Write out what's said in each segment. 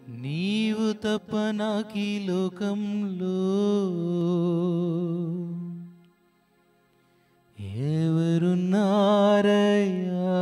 నీవు తప్ప నాకీ లోకంలో ఎవరున్నారయ్యా?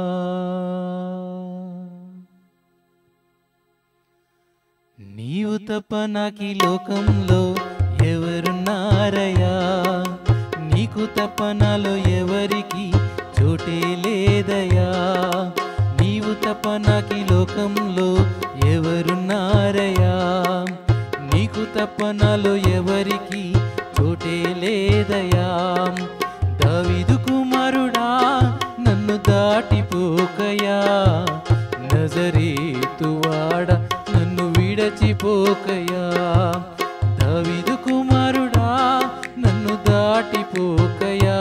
నీవు తప్ప నాకీ లోకంలో ఎవరున్నారయ్యా? నీకు తప్ప నాలో ఎవరికి చోటే లేదయ్యా. నీవు తప్ప నాకీ లోకంలో ఎవరున్నారయ్యా? నీకు తప్ప నాలో ఎవరికి చోటే లేదయ్యా. దావీదు కుమారుడా నన్ను దాటిపోకయా, నజరేతువాడ నన్ను విడచిపోకయా. దావీదు కుమారుడా నన్ను దాటిపోకయా,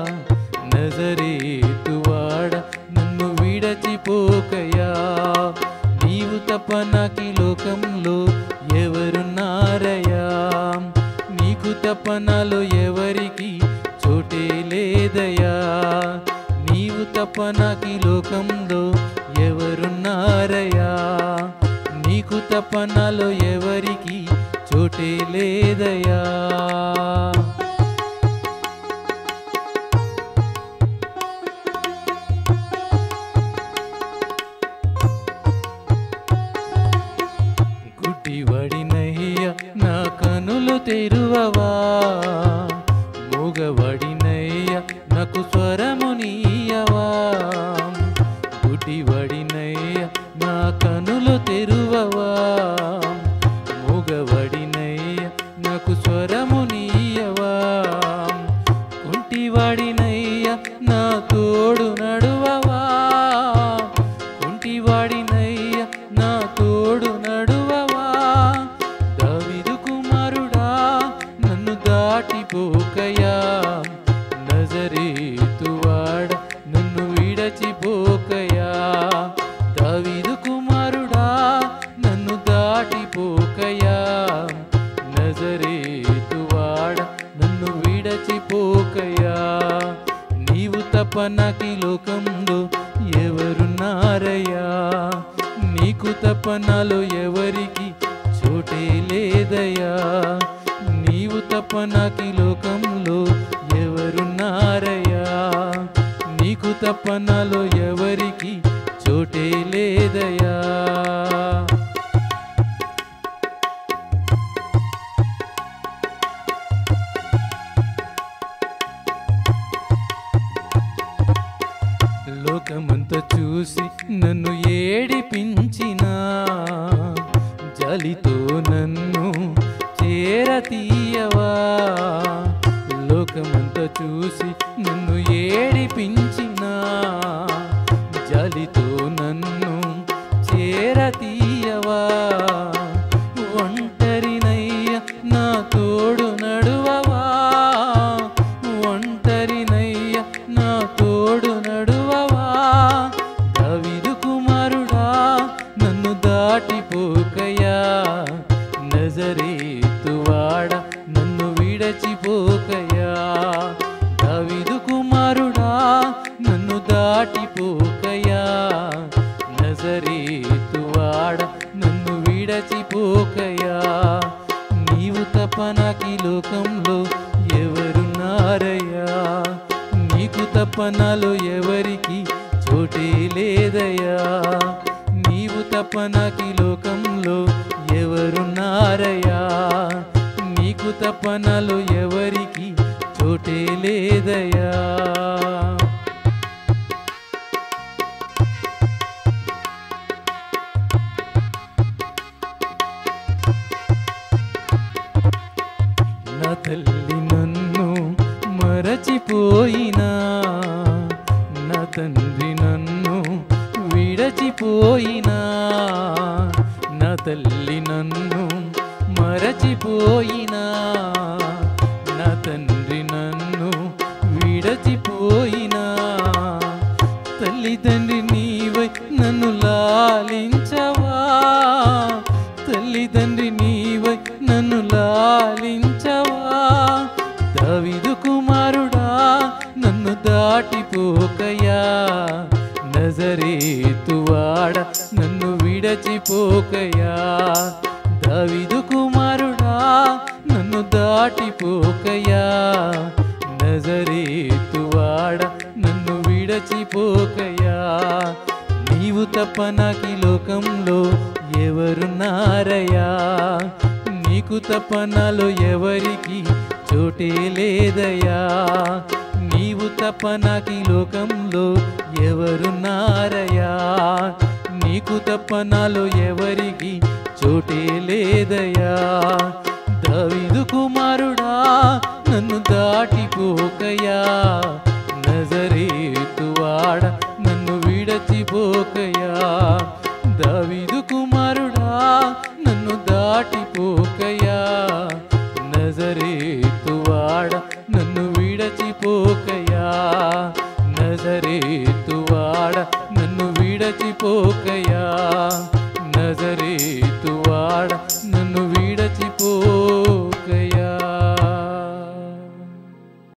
నజరేతువాడ నన్ను విడచిపోకయా. నీవు తప్ప నాకీ లోకంలో ఎవరున్నారయ్యా? నీకు తప్ప నాలో ఎవరికి చోటే లేదయ్యా. నీవు తప్ప నాకీ లోకంలో ఎవరున్నారయ్యా? నీకు తప్ప నాలో ఎవరికి చోటే లేదయ్యా. గుడ్డివాడినయ్యా నా కనులు తెరువవా, మూగవాడినయ్యా నాకు స్వరమునీయవా. గుడ్డివాడినయ్యా నా కనులు తెరువవా, మూగవాడినయ్యా నాకు స్వరమునీయవా. కుంటివాడినయ్యా నా తోడు నడువవా, కుంటివాడినయ్యా నా తోడు నడువవా. దావీదు కుమారుడా నన్ను దాటిపోకయా, నజరేతువాడ నన్ను విడచిపోకయా. దావీదు కుమారుడా నన్ను దాటిపోకయా, నజరేతువాడ నన్ను విడచిపోకయా. నీవు తప్ప నాకీ లోకంలో ఎవరున్నారయ్యా? నీకు తప్ప నాలో ఎవరికి చోటే లేదయ్యా. నీవు తప్ప నాకీ లోకంలో ఎవరున్నారయ్యా? నీకు తప్ప నాలో ఎవరికి చోటే లేదయ్యా. లోకమంతా చూసి నన్ను ఏడిపించినా, జాలితో నన్ను చేరతీయవా. లోకమంతా చూసి నన్ను ఏడిపించినా, జాలితో నన్ను చేరతీయవా. ఒంటరినయ్యా నా తోడు నడువవా, ఒంటరినయ్యా నా తోడు నడువవా. దావీదు కుమారుడా నన్ను దాటిపోకయా, నజరేతువాడ నన్ను విడచిపోకయా. దావీదు కుమారుడా నన్ను దాటిపోకయా, నజరేతువాడ నన్ను విడచిపోకయా. నీవు తప్ప నాకీ లోకంలో ఎవరున్నారయ్యా? నీకు తప్ప నాలో ఎవరికి చోటే లేదయ్యా. నీవు తప్ప నాకీ లోకంలో ఎవరున్నారయ్యా? నీకు తప్ప నాలో ఎవరికి చోటే లేదయ్యా. నా తల్లి నన్ను మరచిపోయినా, నా తండ్రి నన్ను విడచిపోయినా. నా తల్లి నన్ను మరచిపోయినా, నా తండ్రి నన్ను విడచిపోయినా. తల్లి తండ్రి నీవై నన్ను లాలించవా, తల్లి తండ్రి నీవై నన్ను లాలించవా. దావీదు కుమారుడా నన్ను దాటిపోకయా, నజరేతువాడ నన్ను విడ విడచిపోకయా దావీదు కుమారుడా నన్ను దాటిపోకయా నజరేతువాడ నన్ను విడచిపోకయా నీవు తప్ప నాకీ లోకంలో ఎవరున్నారయ్యా నీకు తప్ప నాలో ఎవరికి చోటే లేదయ్యా నీవు తప్ప నాకీ లోకంలో ఎవరున్నారయ్యా నీకు తప్ప నాలో ఎవరికి చోటే లేదయ్యా దావీదు కుమారుడా నన్ను దాటిపోకయా నజరేతువాడ నన్ను విడచిపోకయా దావీదు కుమారుడా నన్ను దాటిపోకయా నజరేతువాడ నన్ను విడచిపోకయా నజరేతువాడ నన్ను విడచిపోకయా నజరే